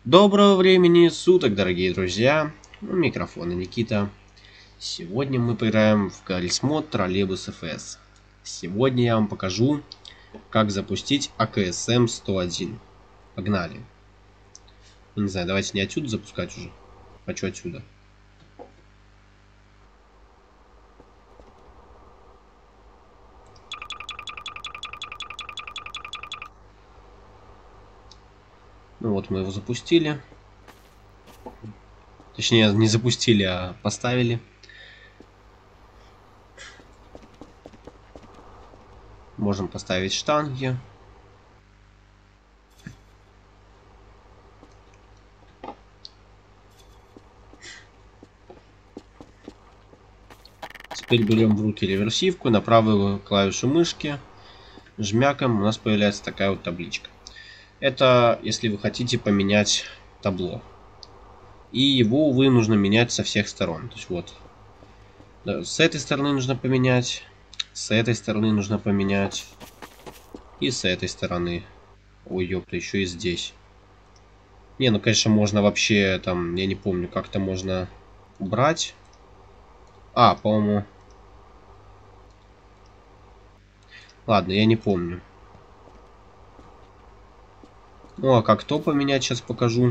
Доброго времени суток, дорогие друзья. У микрофона Никита. Сегодня мы поиграем в Гаррисмод Троллейбус ФС. Сегодня я вам покажу, как запустить АКСМ 101. Погнали. Не знаю, давайте не отсюда запускать уже. Хочу отсюда. Ну вот мы его запустили. Точнее, не запустили, а поставили. Можем поставить штанги. Теперь берем в руки реверсивку, на правую клавишу мышки жмякаем, у нас появляется такая вот табличка. Это если вы хотите поменять табло. И его, увы, нужно менять со всех сторон. То есть вот, с этой стороны нужно поменять, с этой стороны нужно поменять, и с этой стороны. Ой, ёпта, еще и здесь. Не, ну, конечно, можно вообще, там, я не помню, как-то можно убрать. А, по-моему... Ладно, я не помню. Ну, а как то поменять, сейчас покажу.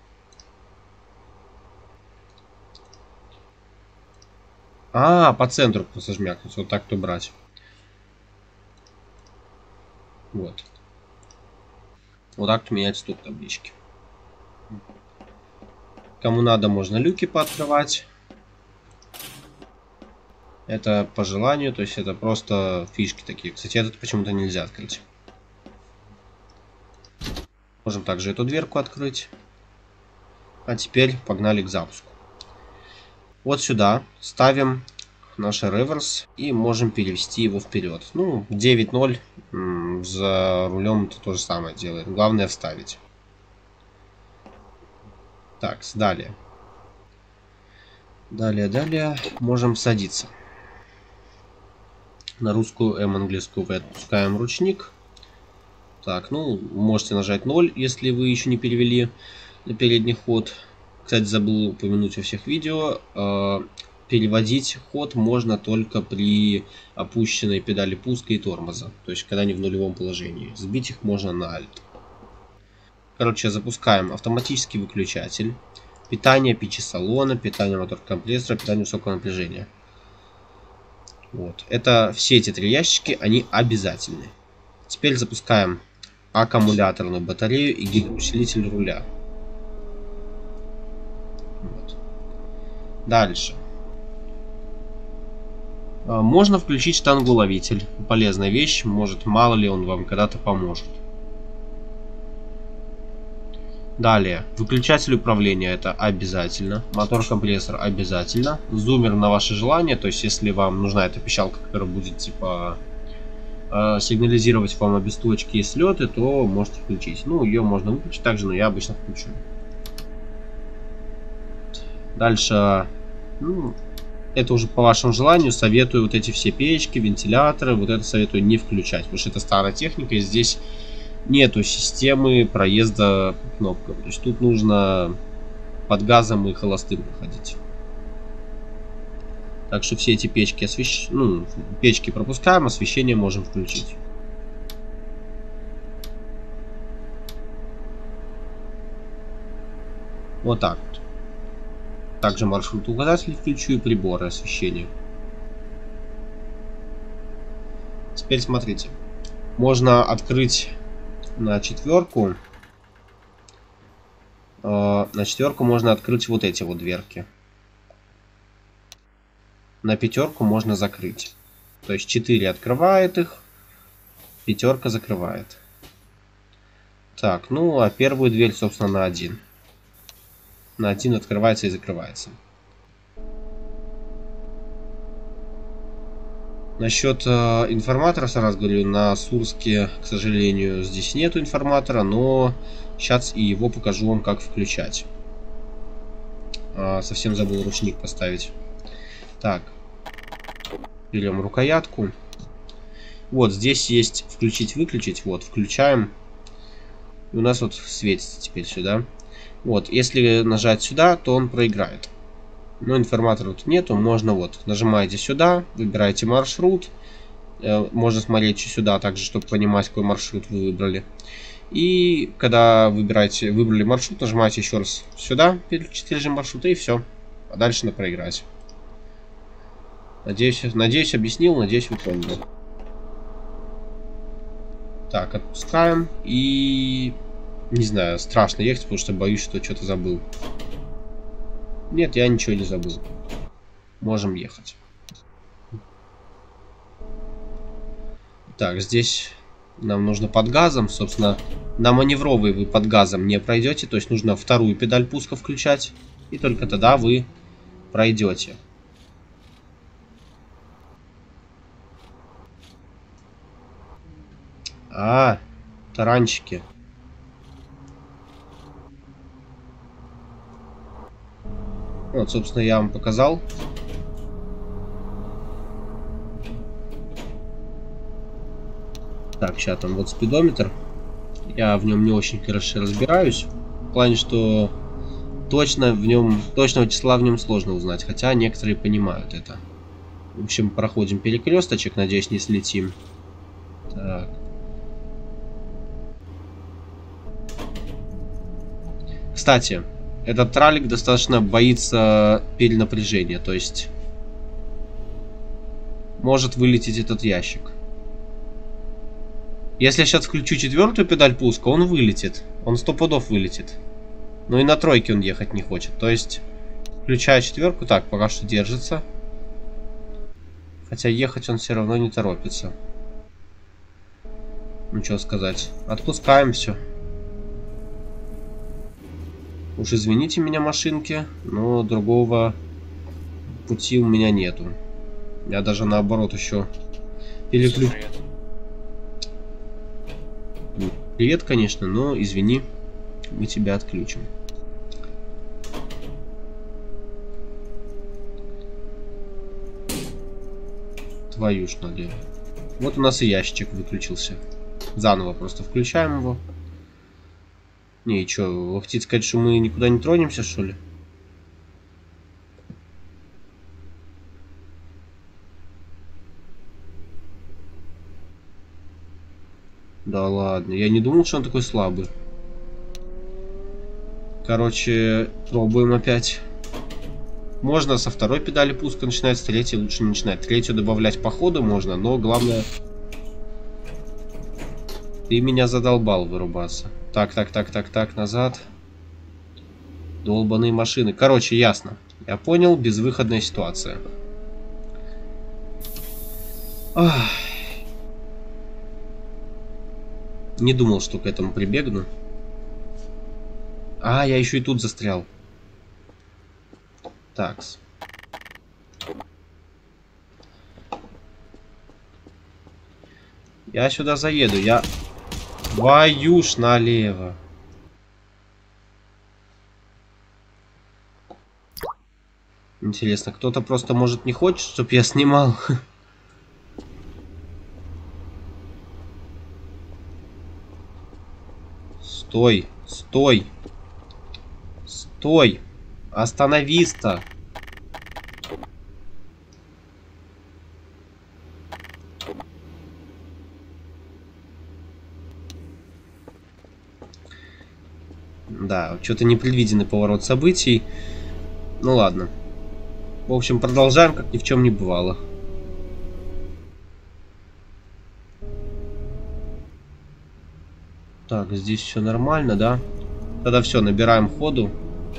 А, по центру просто жмякнуть. Вот так то брать. Вот. Вот так менять тут таблички. Кому надо, можно люки пооткрывать. Это по желанию, то есть это просто фишки такие. Кстати, этот почему-то нельзя открыть. Можем также эту дверку открыть. А теперь погнали к запуску. Вот сюда ставим наш реверс и можем перевести его вперед. Ну, 9.0 за рулем это то же самое делает. Главное вставить. Так, далее. Далее можем садиться. На русскую М, английскую В отпускаем ручник. Так, ну, можете нажать 0, если вы еще не перевели на передний ход. Кстати, забыл упомянуть во всех видео. Переводить ход можно только при опущенной педали пуска и тормоза. То есть, когда они в нулевом положении. Сбить их можно на Alt. Короче, запускаем автоматический выключатель. Питание печи салона, питание мотор-компрессора, питание высокого напряжения. Вот. Это все эти три ящики, они обязательны. Теперь запускаем аккумуляторную батарею и гидроусилитель руля. Вот. Дальше. Можно включить штангуловитель. Полезная вещь, может, мало ли он вам когда-то поможет. Далее, выключатель управления, это обязательно. Мотор-компрессор обязательно. Зумер на ваше желание, то есть если вам нужна эта пищалка, которая будет типа сигнализировать вам о бесточке и слеты, то можете включить. Ну, ее можно выключить также, но я обычно включу. Дальше, ну, это уже по вашему желанию. Советую вот эти все печки, вентиляторы, вот это советую не включать, потому что это старая техника, и здесь нету системы проезда по кнопкам. То есть тут нужно под газом и холостым проходить. Так что все эти печки печки пропускаем, освещение можем включить. Вот так вот. Также маршрут указатель включу и приборы освещения. Теперь смотрите. Можно открыть на четверку. На четверку можно открыть вот эти вот дверки. На пятерку можно закрыть. То есть 4 открывает их, пятерка закрывает. Так, ну а первую дверь, собственно, на 1. На 1 открывается и закрывается. Насчет информатора, сразу говорю, на Сурске, к сожалению, здесь нету информатора, но сейчас и его покажу вам, как включать. Совсем забыл ручник поставить. Так, берем рукоятку. Вот здесь есть включить-выключить. Вот, включаем. И у нас вот светится теперь сюда. Вот, если нажать сюда, то он проиграет. Но информатора тут нету, можно вот, нажимаете сюда, выбираете маршрут. Можно смотреть сюда также, чтобы понимать, какой маршрут вы выбрали. И когда выбрали маршрут, нажимаете еще раз сюда, переключить режим маршрута, и все. А дальше на проиграть. Надеюсь, объяснил, надеюсь, вы поняли. Так, отпускаем. И... Не знаю, страшно ехать, потому что боюсь, что что-то забыл. Нет, я ничего не забыл. Можем ехать. Так, здесь нам нужно под газом. Собственно, на маневровый вы под газом не пройдете. То есть нужно вторую педаль пуска включать. И только тогда вы пройдете. Таранчики. Вот, собственно, я вам показал. Так, сейчас там вот спидометр. Я в нем не очень хорошо разбираюсь. В плане, что точного числа в нем сложно узнать. Хотя некоторые понимают это. В общем, проходим перекресточек. Надеюсь, не слетим. Так. Кстати, этот тралик достаточно боится перенапряжения. То есть может вылететь этот ящик. Если я сейчас включу четвертую педаль пуска, он вылетит. Он 100 пудов вылетит. Но и на тройке он ехать не хочет. То есть, включая четверку, так, пока что держится. Хотя ехать он все равно не торопится. Ну, что сказать. Отпускаем все. Уж извините меня, машинки, но другого пути у меня нету. Я даже наоборот еще переключу. Привет, конечно, но извини, мы тебя отключим. Твою ж налево. Вот у нас и ящик выключился. Заново просто включаем его. Не, и чё, вы хотите сказать, что мы никуда не тронемся, что ли? Да ладно, я не думал, что он такой слабый. Короче, пробуем опять. Можно со второй педали пуска начинать, с третьей лучше не начинать. Третью добавлять по ходу можно, но главное... Ты меня задолбал вырубаться. Так, назад. Долбаные машины. Короче, ясно. Я понял, безвыходная ситуация. Ах. Не думал, что к этому прибегну. А, я еще и тут застрял. Такс. Я сюда заеду, я... Твою ж налево. Интересно, кто-то просто, может, не хочет, чтобы я снимал? Стой, стой. Стой. Остановись-то. Да, что-то непредвиденный поворот событий. Ну ладно. В общем, продолжаем, как ни в чем не бывало. Так, здесь все нормально, да? Тогда все, набираем ходу.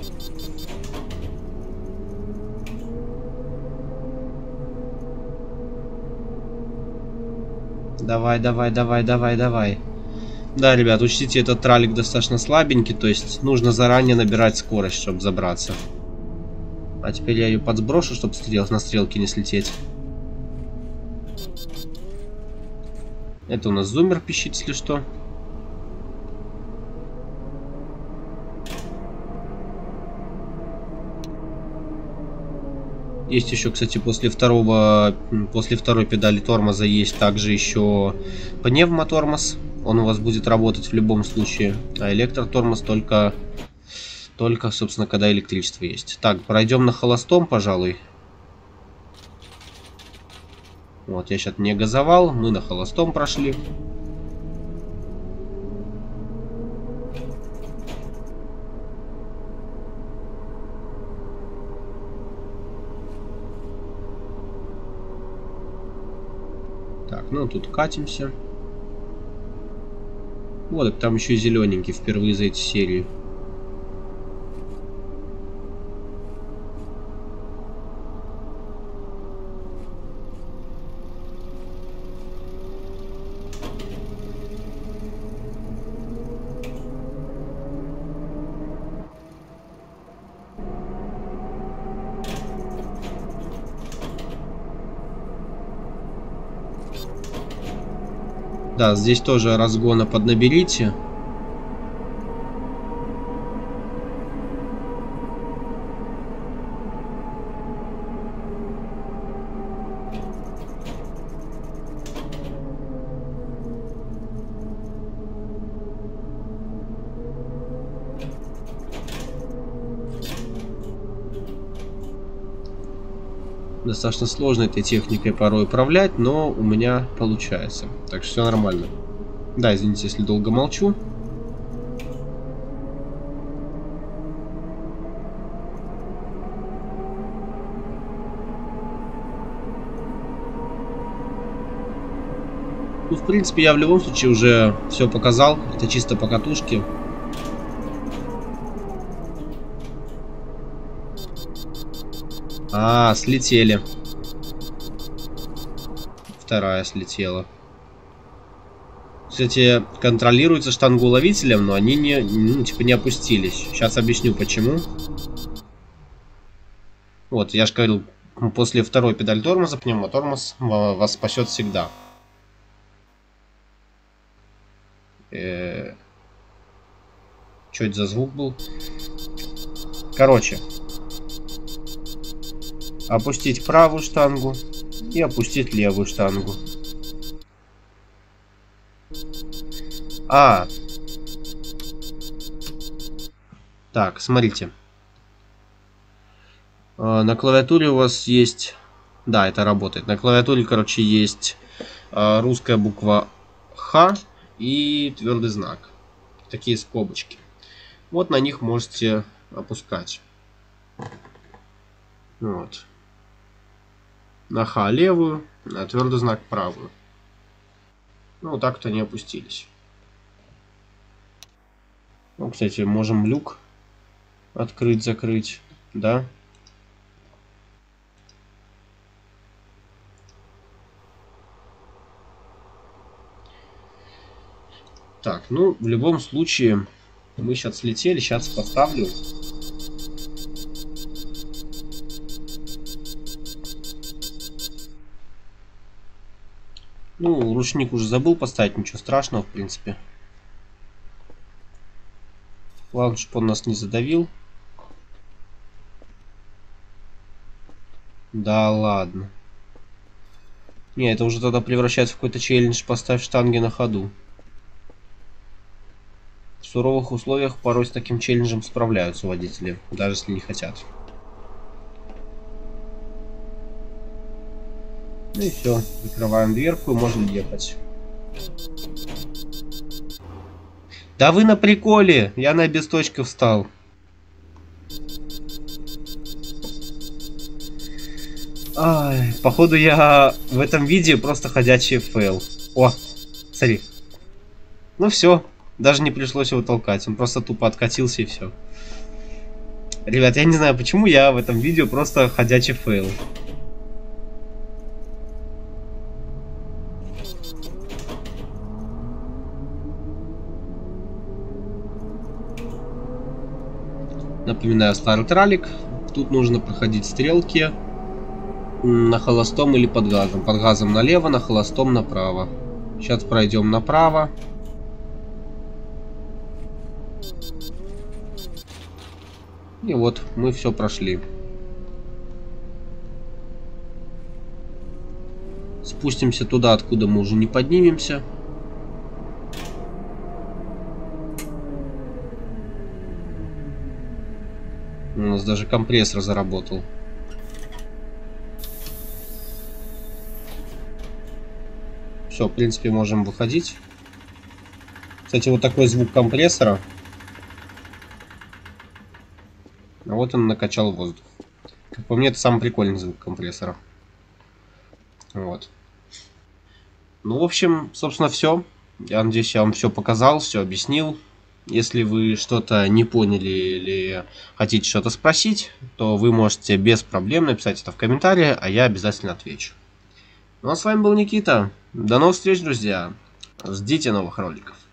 Давай. Да, ребят, учтите, этот тралик достаточно слабенький, то есть нужно заранее набирать скорость, чтобы забраться. А теперь я ее подсброшу, чтобы на стрелки не слететь. Это у нас зумер пищит, если что. Есть еще, кстати, после второй педали тормоза есть также еще пневмотормоз. Он у вас будет работать в любом случае. А электротормоз только Только, собственно, когда электричество есть. Так, пройдем на холостом, пожалуй. Вот, я сейчас не газовал, мы на холостом прошли. Так, ну тут катимся. Вот, так там еще и зелененький впервые за эти серии. Да, здесь тоже разгона поднаберите. Достаточно сложно этой техникой порой управлять, но у меня получается. Так что все нормально. Да, извините, если долго молчу. Ну, в принципе, я в любом случае уже все показал. Это чисто по катушке. А, слетели. Вторая слетела. Кстати, контролируется штангоуловителем, но они не опустились. Сейчас объясню почему. Вот, я же говорил, после второй педаль тормоза, пневмотормоз вас спасет всегда. Что это за звук был? Короче. Опустить правую штангу и опустить левую штангу. Так, смотрите. На клавиатуре у вас есть... Да, это работает. На клавиатуре, короче, есть русская буква Х и твердый знак. Такие скобочки. Вот на них можете опускать. Вот. На Х левую, на твердый знак правую. Ну, вот так-то они опустились. Ну, кстати, можем люк открыть, закрыть, да? Так, ну, в любом случае, мы сейчас слетели, сейчас поставлю. Ну, ручник уже забыл поставить, ничего страшного, в принципе. Главное, чтобы он нас не задавил. Да ладно. Не, это уже тогда превращается в какой-то челлендж «Поставь штанги на ходу». В суровых условиях порой с таким челленджем справляются водители, даже если не хотят. Ну и все, закрываем дверку и можем ехать. Да вы на приколе, я на обесточке встал. Ай, походу я в этом видео просто ходячий фейл. О, смотри. Ну все, даже не пришлось его толкать, он просто тупо откатился и все. Ребят, я не знаю, почему я в этом видео просто ходячий фейл. Напоминаю, старт раллик. Тут нужно проходить стрелки на холостом или под газом. Под газом налево, на холостом направо. Сейчас пройдем направо. И вот мы все прошли. Спустимся туда, откуда мы уже не поднимемся. У нас даже компрессор заработал. Все, в принципе, можем выходить. Кстати, вот такой звук компрессора. А вот он накачал воздух. Как по мне, это самый прикольный звук компрессора. Вот. Ну, в общем, собственно, все. Я надеюсь, я вам все показал, все объяснил. Если вы что-то не поняли или хотите что-то спросить, то вы можете без проблем написать это в комментарии, а я обязательно отвечу. Ну а с вами был Никита. До новых встреч, друзья. Ждите новых роликов.